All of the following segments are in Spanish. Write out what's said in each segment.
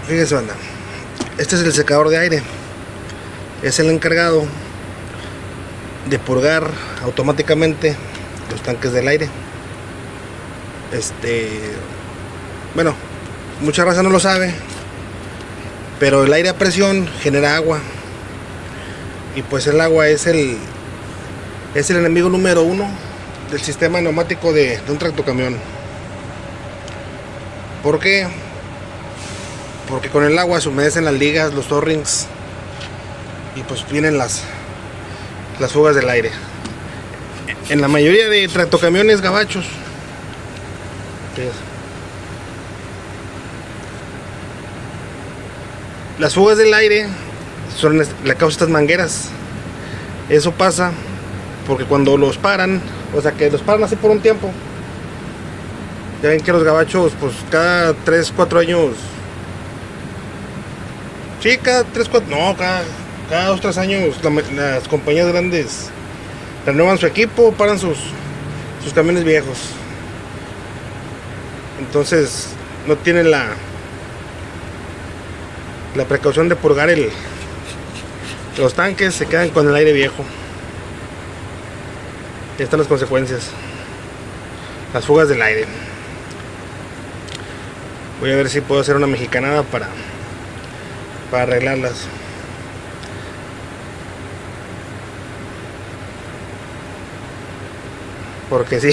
Fíjense, banda, este es el secador de aire. Es el encargado de purgar automáticamente los tanques del aire. Bueno, mucha raza no lo sabe, pero el aire a presión genera agua. Y pues el agua es el enemigo número uno del sistema neumático de un tractocamión. ¿Por qué? Porque con el agua se humedecen las ligas, los O-rings, y pues vienen las fugas del aire. En la mayoría de tractocamiones gabachos, las fugas del aire son la causa de estas mangueras. Eso pasa porque cuando los paran, o sea que los paran así por un tiempo. Ya ven que los gabachos pues cada 3-4 años, sí, cada 3-4, no, cada 2-3 años las compañías grandes renuevan su equipo, paran sus camiones viejos. Entonces no tienen la precaución de purgar los tanques, se quedan con el aire viejo. Y están las consecuencias, las fugas del aire. Voy a ver si puedo hacer una mexicanada para arreglarlas. Porque sí.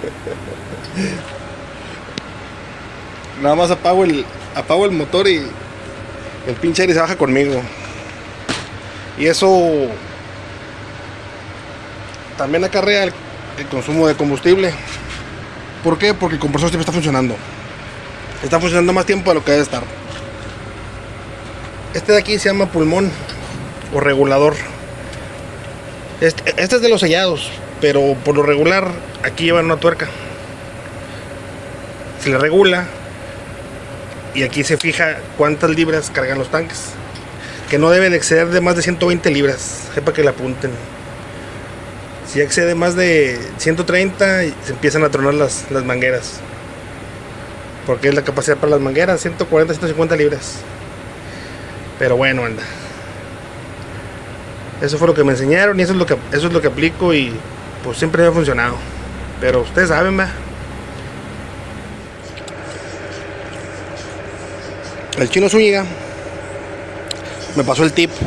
Nada más apago el motor y el pinche aire se baja conmigo. Y eso también acarrea el consumo de combustible. ¿Por qué? Porque el compresor siempre está funcionando. Está funcionando más tiempo de lo que debe estar. Este de aquí se llama pulmón o regulador. Este es de los sellados, pero por lo regular aquí llevan una tuerca. Se le regula y aquí se fija cuántas libras cargan los tanques, que no debe de exceder de más de 120 libras, para que le apunten. Si excede más de 130 se empiezan a tronar las mangueras, porque es la capacidad para las mangueras, 140-150 libras. Pero bueno, anda, eso fue lo que me enseñaron y eso es lo que aplico, y pues siempre me ha funcionado. Pero ustedes saben, va. El Chino Zúñiga me pasó el tip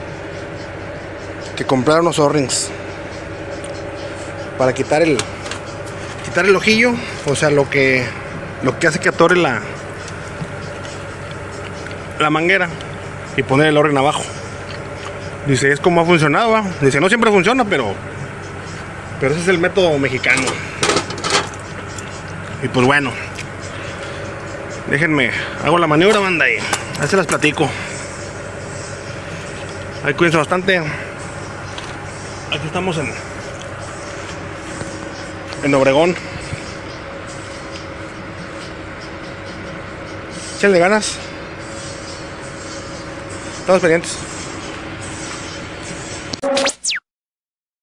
que comprar unos O-rings para quitar el ojillo, o sea, lo que hace que atore la manguera, y poner el O-ring abajo. Dice, es como ha funcionado, ¿va? Dice, no siempre funciona, pero ese es el método mexicano. Y pues bueno, déjenme, hago la maniobra, banda, y ahí se las platico. Ahí cuídense bastante. Aquí estamos en Obregón. Échenle ganas. Estamos pendientes.